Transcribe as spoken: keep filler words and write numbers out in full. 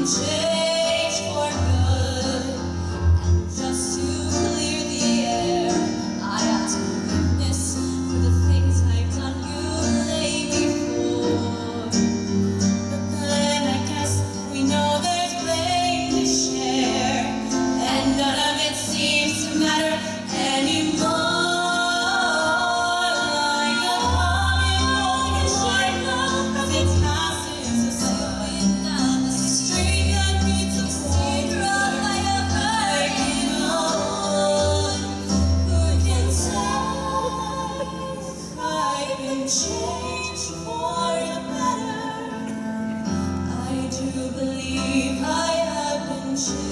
change for good, and just to clear the air, I ask forgiveness for the things I've done you lay before. But then I guess we know there's blame to share, and none of it seems to matter anymore. Change for the better. I do believe I have been changed.